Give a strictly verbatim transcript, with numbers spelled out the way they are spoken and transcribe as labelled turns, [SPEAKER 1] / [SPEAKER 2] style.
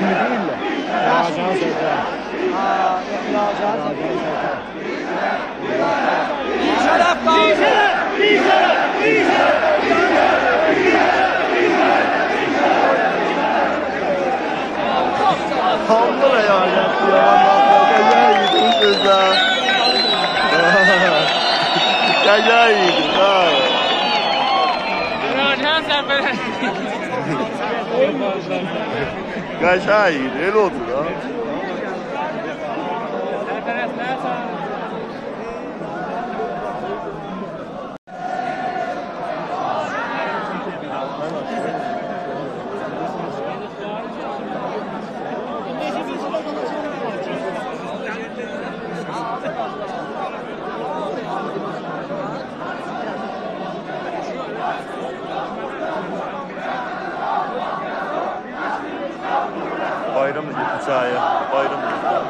[SPEAKER 1] ismi değil de. Racan Serkan.
[SPEAKER 2] Aa, Racan Serkan.
[SPEAKER 3] Şeref kaldı.
[SPEAKER 4] Hamdı da ya. Gel yedim sözler. Gel yedim.
[SPEAKER 3] Racan Serkan.
[SPEAKER 4] Kaşağı yedim. El oldu da. Bayram gitti sahaya. Bayram gitti.